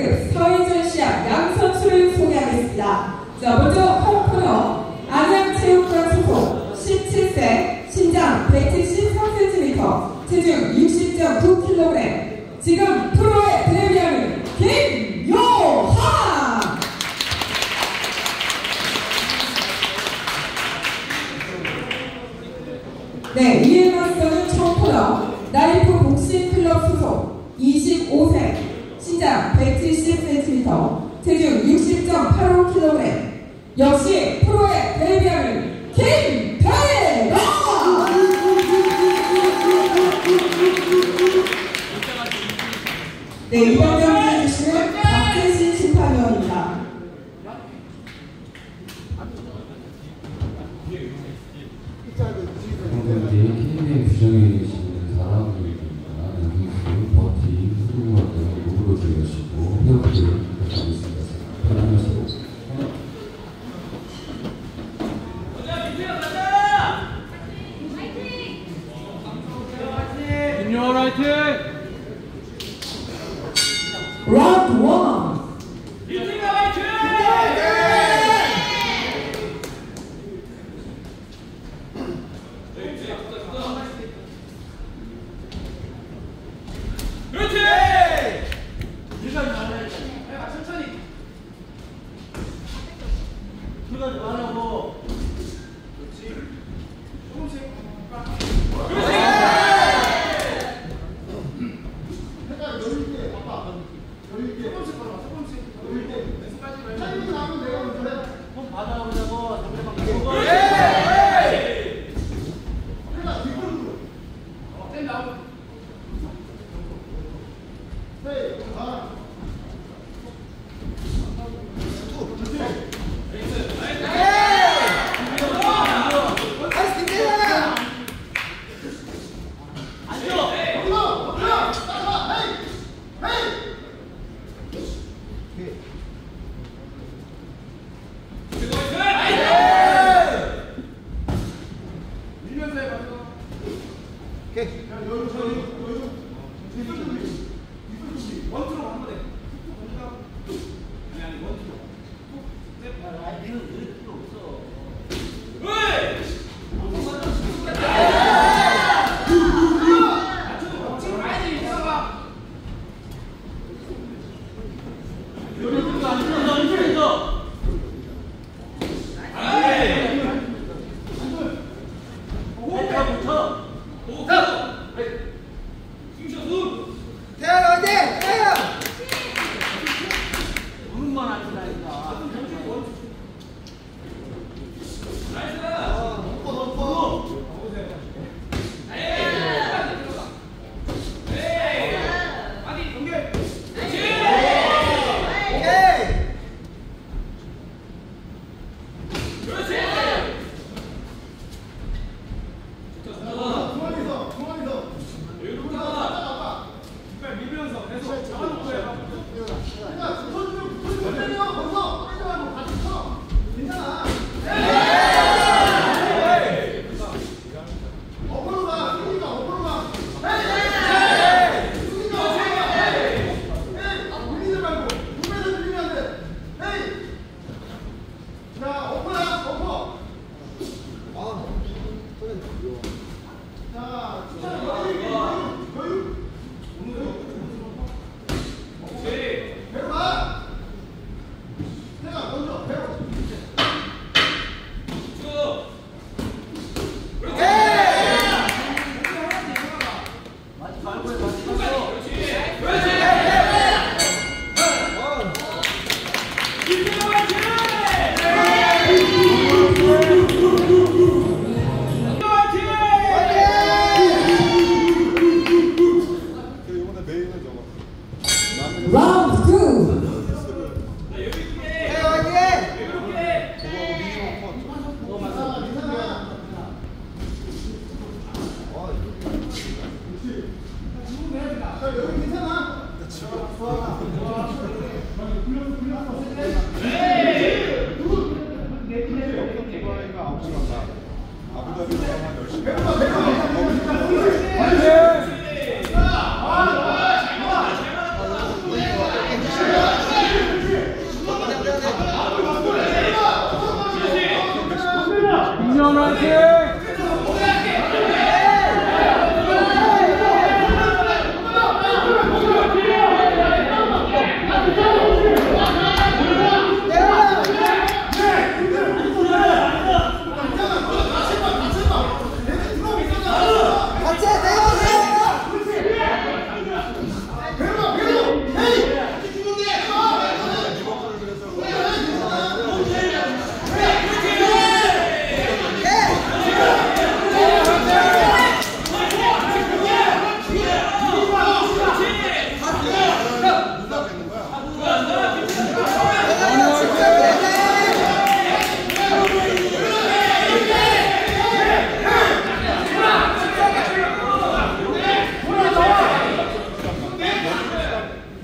A급 서해전 시합 양선수를 소개하겠습니다. 자, 먼저 홈코너 안양체육관 소속 17세, 신장 173cm, 체중 60.9kg, 지금 프로에 데뷔하는 김요한! 네, 이에 맞서는 청코너 나이프 복싱클럽 소속 25세, 신장 170cm, 체중 60.85kg, 역시 프로에 데뷔하는 김태가! 네, 이번 경기에 주시는 박재신 심판위원입니다. 경기 KBA 규정에 계시는 사람들입니다. 양승수, 버티, 후루마 등 목으로 들여시고 회원들을 부탁하고 있습니다. 편안하시고. 김요한 화이팅! 라운드 1.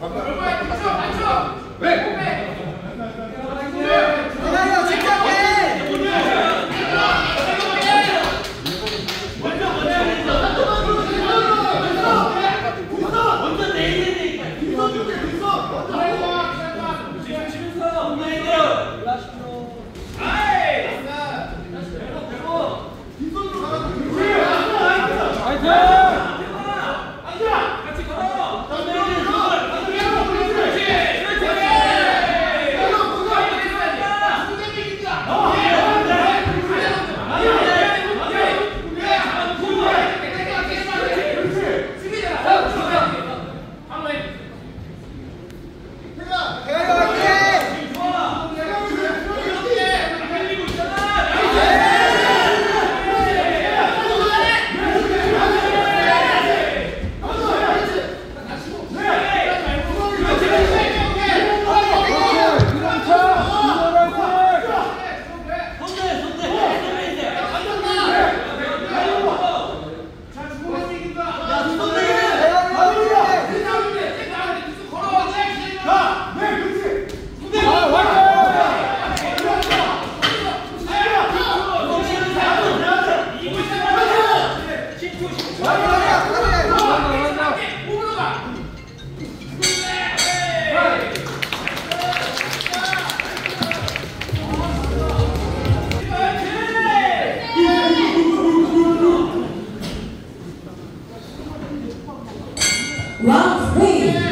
Round 3.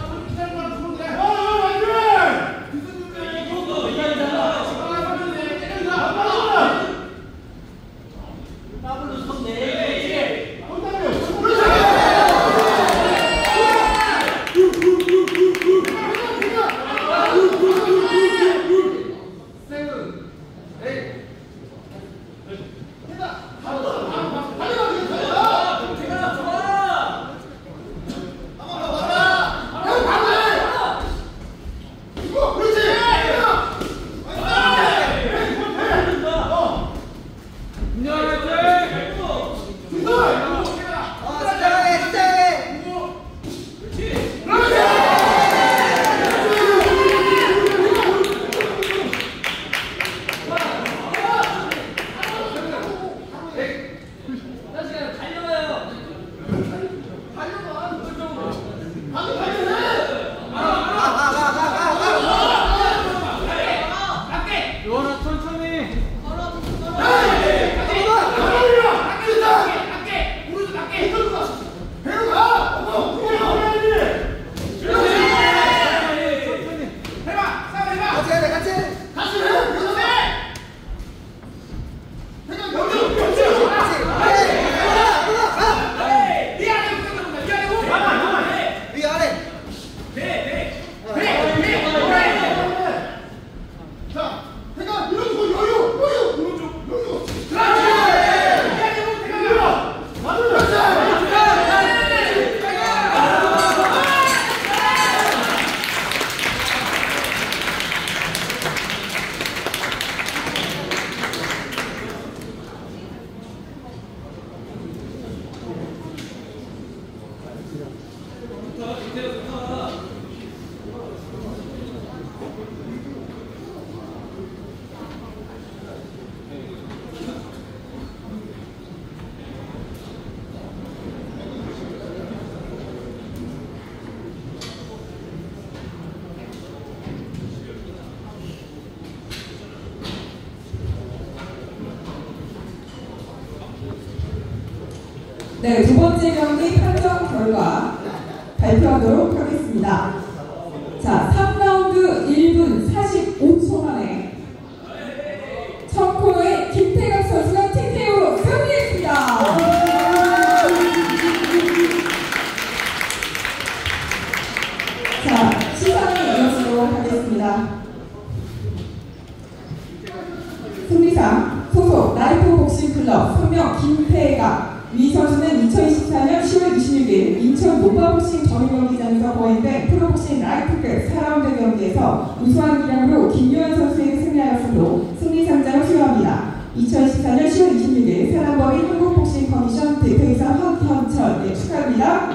네, 두 번째 경기 판정 결과 발표하도록 하겠습니다. 자, 3라운드 1분 45초 만에 청코너의 김태갑 선수가 TKO로 승리했습니다. 자, 시상을 이어지도록 하겠습니다. 승리상 소속 라이프 복싱 클럽 성명 김태갑. 위 선수는 2024년 10월 26일 인천 노바복싱 전용경기장에서 거행된 프로복싱 라이프급 4라운드 경기에서 우수한 기량으로 김요한 선수에게 승리하였으므로 승리상장을 수여합니다. 2024년 10월 26일 사랑법인 한국복싱 커미션 대표이사 황현철 축하합니다.